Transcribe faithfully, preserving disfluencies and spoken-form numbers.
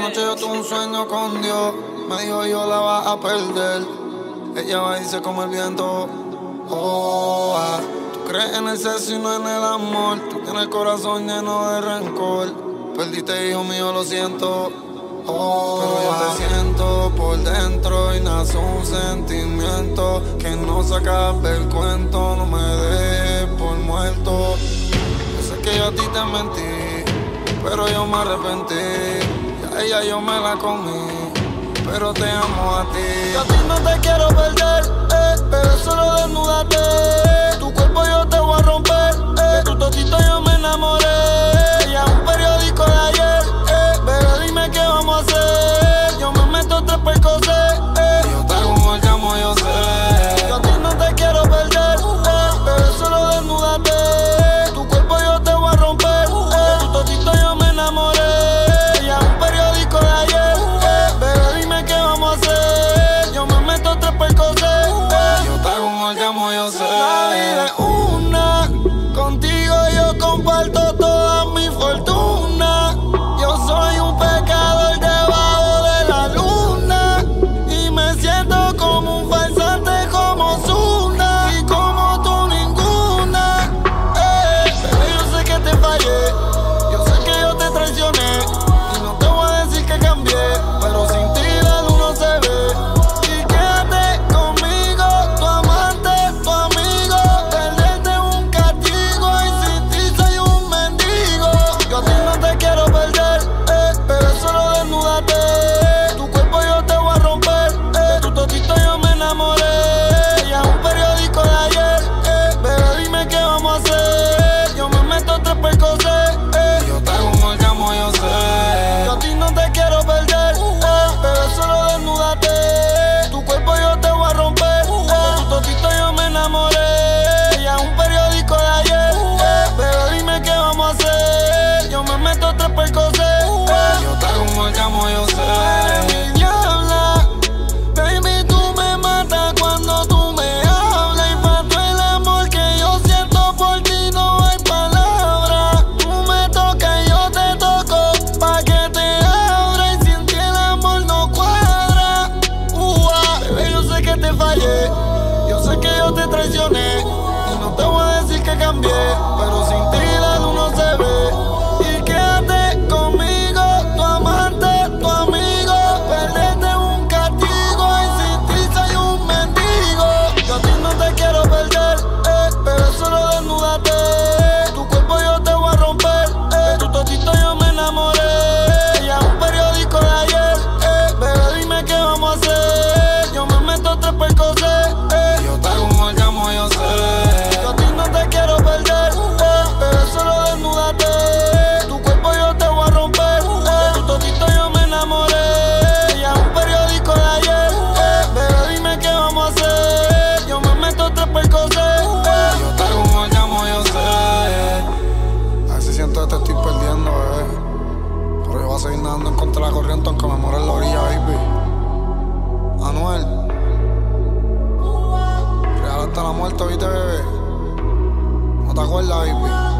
noche yo tuve un sueño con Dios. Me dijo yo la vas a perder. Ella va y se come el viento. Oh, ah. Tú crees en el sexo y no en el amor. Tú tienes el corazón lleno de rencor. Perdiste, hijo mío, lo siento. Oh, pero yo te siento por dentro y nace un sentimiento que no se acabe el cuento. No me dejes por muerto. Yo sé que yo a ti te mentí, pero yo me arrepentí. Y a ella yo me la comí, pero te amo a ti. Yo a ti no te quiero perder, eh, pero solo desnúdate. Tu cuerpo yo te voy a romper, eh, tu totito yo me enamoré. Ya un periódico de ayer, eh, pero dime qué vamos a hacer. Yo me meto tres percocés, eh, yo te hago un orgasmo, yo sé. Yo a ti no te quiero perder, eh, pero solo desnúdate. Tu cuerpo yo te voy a romper, eh, tu totito yo me enamoré. Ya un periódico de ayer, eh, pero dime qué vamos a hacer. Yo me meto tres percocés, eh, yo te hago un orgasmo, yo sé. La vida es una, contigo yo comparto toda mi fortuna. Yo soy un pecador debajo de la luna y me siento como un farsante, como Ozuna y como tú ninguna. Eh, pero yo sé que te fallé, yo sé que yo te traicioné y no te voy a decir que cambié, pero sin ti la luz no se ve. Y quédate conmigo, tu amante, tu amigo. Perderte es un castigo y sin ti soy un mendigo. Yo a ti no te quiero perder, eh, pero solo desnúdate. Tu cuerpo yo te voy a romper, eh, tu totito yo me enamoré. Ya un periódico de ayer, eh, pero dime qué vamos a hacer. Yo me meto tres percocés, eh, yo te hago un orgasmo, yo sé. Yo a ti no te quiero perder, eh, pero solo desnúdate. Tu cuerpo yo te voy a romper, eh, tu totito yo me enamoré. Ya un periódico de ayer, eh, pero dime qué vamos a hacer. Yo me meto tres percocés, eh, yo te hago un orgasmo, yo sé. Mi diabla, baby, tú me matas cuando tú me hablas. Y pa' todo el amor que yo siento por ti no hay palabras. Tú me tocas y yo te toco pa' que te abra. Y sin ti el amor no cuadra. Ua, bebé, yo sé que te fallé, yo sé que yo te traicioné y no te voy a decir que cambié, pero sin ti la luz no se ve. Y quédate conmigo, tu amante, tu amigo. Perderte es un castigo y sin ti soy un mendigo. Yo a ti no te quiero perder, eh, pero solo desnúdate. Tu cuerpo yo te voy a romper, eh, tu totito yo me enamoré. Ya un periódico de ayer, eh, pero dime qué vamos a hacer. Yo me meto tres percocés, eh, yo te hago un orgasmo, yo sé. Yo a ti no te quiero perder, eh, pero solo desnúdate. Tu cuerpo yo te voy a romper, eh, tu totito yo me enamoré. Ya un periódico de ayer, eh, pero dime qué vamos a hacer. Yo me meto tres percocés, eh, yo te hago un orgasmo, yo sé. A ver si siento que te estoy perdiendo, bebé, pero yo voy a seguir nadando en contra de la corriente aunque me muera en la orilla, baby. Anuel, real hasta la muerte, ¿viste, bebé? ¿No te acuerdas, baby?